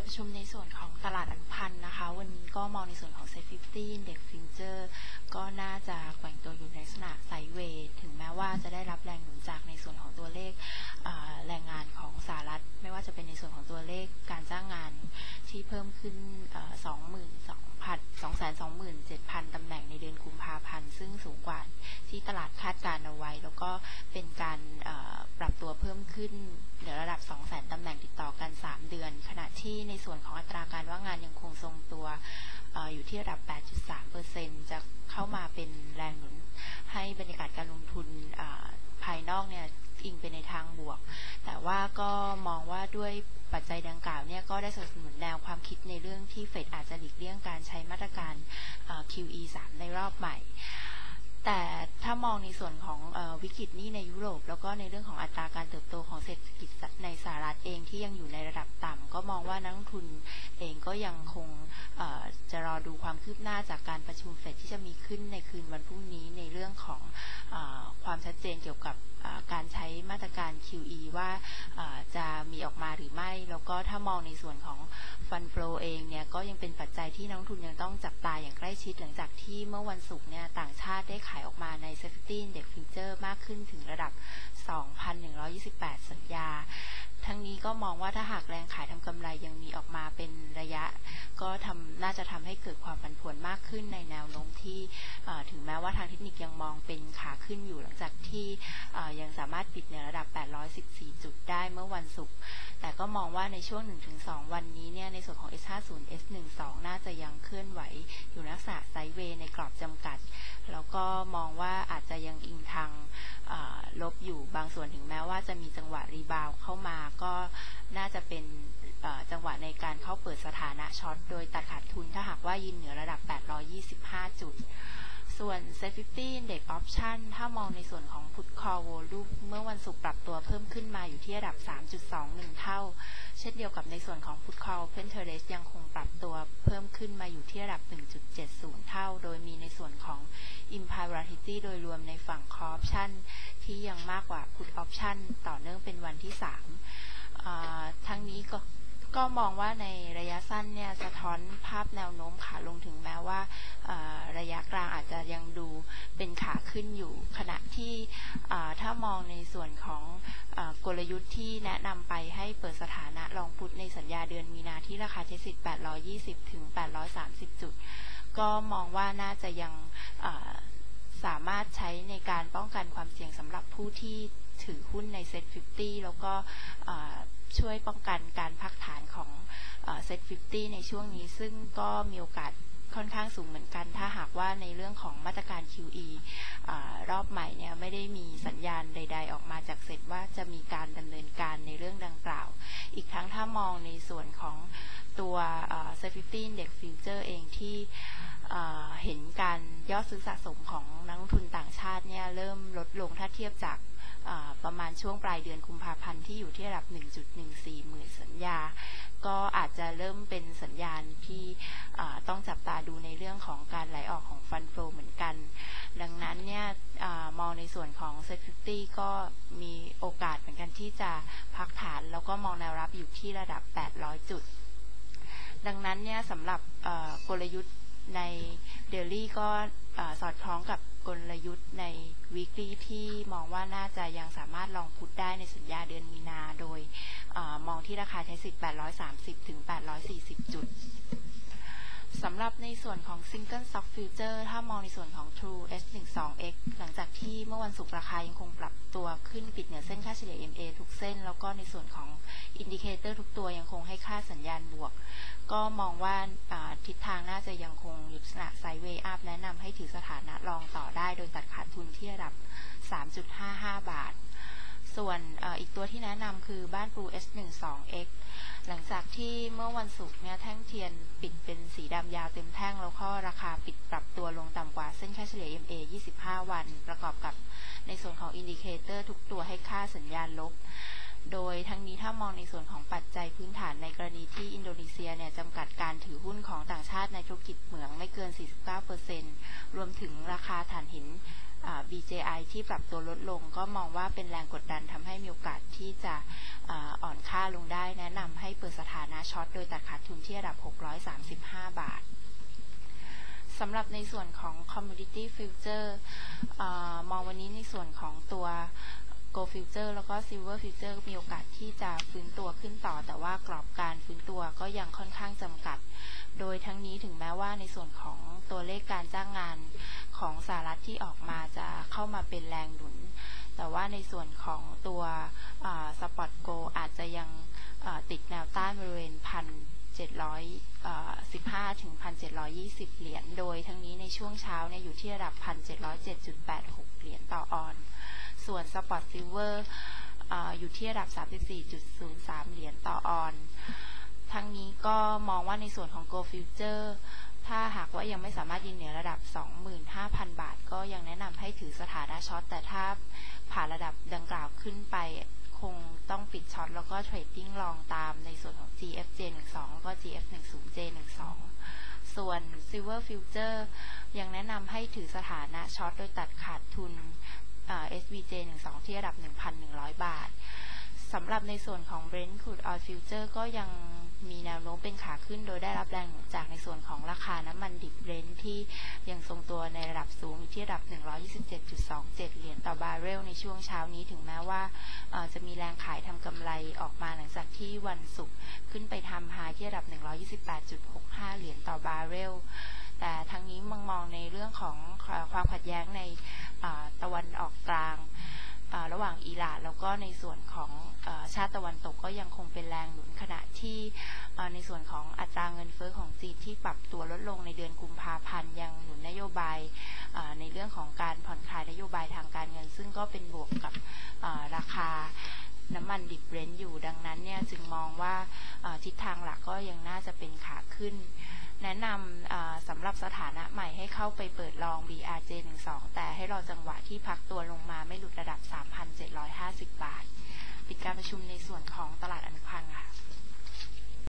ประชุมในส่วนของตลาดอนุพันธ์นะคะวันนี้ก็มองในส่วนของ Set 50 Index Future ก็น่าจะแกว่งตัวอยู่ในลักษณะไซด์เวย์ถึงแม้ว่าจะได้รับแรงหนุนจากในส่วนของตัวเลขแรงงานของสหรัฐไม่ว่าจะเป็นในส่วนของตัวเลขการจ้างงานที่เพิ่มขึ้น227,000 ตำแหน่งในเดือนกุมภาพันธ์ซึ่งสูงกว่าที่ตลาดคาดการเอาไว้แล้วก็เป็นการปรับตัวเพิ่มขึ้นเหนือระดับ 200,000 ตำแหน่งติดต่อกัน3 เดือนขณะที่ในส่วนของอัตราการว่างงานยังคงทรงตัวอยู่ที่ระดับ 8.3% จะเข้ามาเป็นแรงหนุนให้บรรยากาศการลงทุนภายนอกเนี่ยอิงไปในทางบวกแต่ว่าก็มองว่าด้วยปัจจัยดังกล่าวเนี่ยก็ได้สนับสนุนแนวความคิดในเรื่องที่เฟดอาจจะหลีกเลี่ยงการใช้มาตรการ QE 3 ในรอบใหม่แต่ถ้ามองในส่วนของวิกฤตหนี้ในยุโรปแล้วก็ในเรื่องของอัตราการเติบโตของเศรษฐกิจในสหรัฐเองที่ยังอยู่ในระดับต่ำก็มองว่านักลงทุนเองก็ยังคงจะรอดูความคืบหน้าจากการประชุมเฟดที่จะมีขึ้นในคืนวันพรุ่งนี้ในเรื่องของความชัดเจนเกี่ยวกับการใช้มาตรการ QE ว่าจะมีออกมาหรือไม่แล้วก็ถ้ามองในส่วนของฟันโฟลเองเนี่ยก็ยังเป็นปัจจัยที่นักลงทุนยังต้องจับตาอย่างใกล้ชิดหลังจากที่เมื่อวันศุกร์เนี่ยต่างชาติได้ขายออกมาใน Safety Index Future มากขึ้นถึงระดับ 2,128 สัญญาทั้งนี้ก็มองว่าถ้าหากแรงขายทำกำไรยังมีออกมาเป็นระยะก็น่าจะทำให้เกิดความผันผวนมากขึ้นในแนวโน้มที่ถึงแม้ว่าทางเทคนิคยังมองเป็นขาขึ้นอยู่หลังจากที่ยังสามารถปิดในระดับ 814 จุดได้เมื่อวันศุกร์แต่ก็มองว่าในช่วง 1-2 วันนี้เนี่ยในส่วนของ S50 S12 น่าจะยังเคลื่อนไหวอยู่ในลักษณะไซด์เวย์ในกรอบจำกัดแล้วก็มองว่าอาจจะยังอิงทางลบอยู่บางส่วนถึงแม้ว่าจะมีจังหวะรีบาวเข้ามาก็น่าจะเป็นจังหวะในการเข้าเปิดสถานะช็อตโดยตัดขาดทุนถ้าหากว่ายืนเหนือระดับ 825 จุดส่วน Set 50 Index Option ถ้ามองในส่วนของ Put Call Volume เมื่อวันศุกร์ปรับตัวเพิ่มขึ้นมาอยู่ที่ระดับ 3.21 เท่าเช่นเดียวกับในส่วนของ Put Call Open Interest ยังคงปรับตัวเพิ่มขึ้นมาอยู่ที่ระดับ 1.70 เท่าโดยมีในส่วนของ Implied Volatility โดยรวมในฝั่ง Call Option ที่ยังมากกว่า Put Option ต่อเนื่องเป็นวันที่ 3ทั้งนี้ก็มองว่าในระยะสั้นเนี่ยสะท้อนภาพแนวโน้มขาลงถึงแม้ว่าระยะกลางอาจจะยังดูเป็นขาขึ้นอยู่ขณะที่ถ้ามองในส่วนของกลยุทธ์ที่แนะนำไปให้เปิดสถานะลองพุทในสัญญาเดือนมีนาที่ราคาเทสต์820ถึง830 จุดก็มองว่าน่าจะยังสามารถใช้ในการป้องกันความเสี่ยงสำหรับผู้ที่ถือหุ้นใน Set 50 แล้วก็ช่วยป้องกันการพักฐานของSet 50 ในช่วงนี้ซึ่งก็มีโอกาสค่อนข้างสูงเหมือนกันถ้าหากว่าในเรื่องของมาตรการ QE รอบใหม่เนี่ยไม่ได้มีสัญญาณใดๆออกมาจากเซ็ตว่าจะมีการดำเนินการในเรื่องดังกล่าวอีกทั้งถ้ามองในส่วนของตัว Set 50 Index Future เองที่เห็นการยอดซื้อสะสมของนักลงทุนต่างชาติเนี่ยเริ่มลดลงถ้าเทียบจากประมาณช่วงปลายเดือนกุมภาพันธ์ที่อยู่ที่ระดับ 1.14 หมื่นสัญญาก็อาจจะเริ่มเป็นสัญญาณที่ต้องจับตาดูในเรื่องของการไหลออกของฟันโฟลเหมือนกันดังนั้นเนี่ยมองในส่วนของ Set 50 ก็มีโอกาสเหมือนกันที่จะพักฐานแล้วก็มองแนวรับอยู่ที่ระดับ 800 จุดดังนั้นเนี่ยสำหรับกลยุทธ์ในเดลี่ก็สอดคล้องกับกลยุทธ์ใน weekly ที่มองว่าน่าจะยังสามารถลองพุทได้ในสัญญาเดือนมีนาโดยมองที่ราคาใช้สิทธิ์830ถึง840 จุดสำหรับในส่วนของ Single Stock Future ถ้ามองในส่วนของ True S12X หลังจากที่เมื่อวันศุกร์ราคายังคงปรับตัวขึ้นปิดเหนือเส้นค่าเฉลี่ย MA ทุกเส้นแล้วก็ในส่วนของอินดิเคเตอร์ทุกตัวยังคงให้ค่าสัญญาณบวกก็มองว่าทิศทางน่าจะยังคงอยู่ลักษณะไซด์เวย์อัพแนะนำให้ถือสถานะรองต่อได้โดยตัดขาดทุนที่ระดับ 3.55 บาทส่วนอีกตัวที่แนะนำคือบ้านปู S12X หลังจากที่เมื่อวันศุกร์เนี่ยแท่งเทียนปิดเป็นสีดำยาวเต็มแท่งแล้วก็ราคาปิดปรับตัวลงต่ำกว่าเส้นค่าเฉลี่ย MA 25 วันประกอบกับในส่วนของอินดิเคเตอร์ทุกตัวให้ค่าสัญญาณลบโดยทั้งนี้ถ้ามองในส่วนของปัจจัยพื้นฐานในกรณีที่อินโดนีเซียเนี่ยจำกัดการถือหุ้นของต่างชาติในธุรกิจเหมืองไม่เกิน 49% รวมถึงราคาถ่านหิน BJI ที่ปรับตัวลดลงก็มองว่าเป็นแรงกดดันทำให้มีโอกาสที่จะอ่อนค่าลงได้แนะนำให้เปิดสถานะช็อตโดยตัดขาดทุนที่ระดับ635 บาทสำหรับในส่วนของ Commodity Future มองวันนี้ในส่วนของตัว Gold Future แล้วก็ Silver Future มีโอกาสที่จะฟื้นตัวขึ้นต่อแต่ว่ากรอบการฟื้นตัวก็ยังค่อนข้างจำกัดโดยทั้งนี้ถึงแม้ว่าในส่วนของตัวเลขการจ้างงานของสหรัฐที่ออกมาจะเข้ามาเป็นแรงหนุนแต่ว่าในส่วนของตัวSpot Gold อาจจะยังติดแนวต้านบริเวณ1,715 ถึง 1,720 เหรียญโดยทั้งนี้ในช่วงเช้าเนี่ยอยู่ที่ระดับ 1,707.86 เหรียญต่อออนซ์ส่วน Spot Silver อยู่ที่ระดับ 34.03 เหรียญต่อออนซ์ทั้งนี้ก็มองว่าในส่วนของ Gold Future ถ้าหากว่ายังไม่สามารถยืนเหนือระดับ 25,000 บาทก็ยังแนะนำให้ถือสถานะช็อตแต่ถ้าผ่านระดับดังกล่าวขึ้นไปคงต้องปิดช็อตแล้วก็เทรดดิ้งลองตามในส่วนของ GFJ12 แล้วก็ GF10J12 ส่วน Silver Future ยังแนะนำให้ถือสถานะช็อตโดยตัดขาดทุนSVJ12 ที่ระดับ 1,100 บาทสำหรับในส่วนของ Brent Crude Oil Future ก็ยังมีแนวโน้มเป็นขาขึ้นโดยได้รับแรงหนุนจากในส่วนของราคาน้ำมันดิบ Brent ที่ยังทรงตัวในระดับสูงอยู่ที่ระดับ 127.27 เหรียญต่อบาร์เรลในช่วงเช้านี้ถึงแม้ว่าจะมีแรงขายทำกำไรออกมาหลังจากที่วันศุกร์ขึ้นไปทำไฮที่ระดับ 128.65 เหรียญต่อบาร์เรลแต่ทั้งนี้มองในเรื่องของความขัดแย้งในตะวันออกกลางระหว่างอิหร่านแล้วก็ในส่วนของชาติตะวันตกก็ยังคงเป็นแรงหนุนขณะที่ในส่วนของอัตราเงินเฟ้อของจีนที่ปรับตัวลดลงในเดือนกุมภาพันธ์ยังหนุนนโยบายในเรื่องของการผ่อนคลายนโยบายทางการเงินซึ่งก็เป็นบวกกับราคาน้ำมันดิบเบรนท์อยู่ดังนั้นเนี่ยจึงมองว่าทิศทางหลักก็ยังน่าจะเป็นขาขึ้นแนะนำสำหรับสถานะใหม่ให้เข้าไปเปิดลอง BRJ12 แต่ให้รอจังหวะที่พักตัวลงมาไม่หลุดระดับ 3,750 บาทปิดการประชุมในส่วนของตลาดอนุพันธ์ค่ะ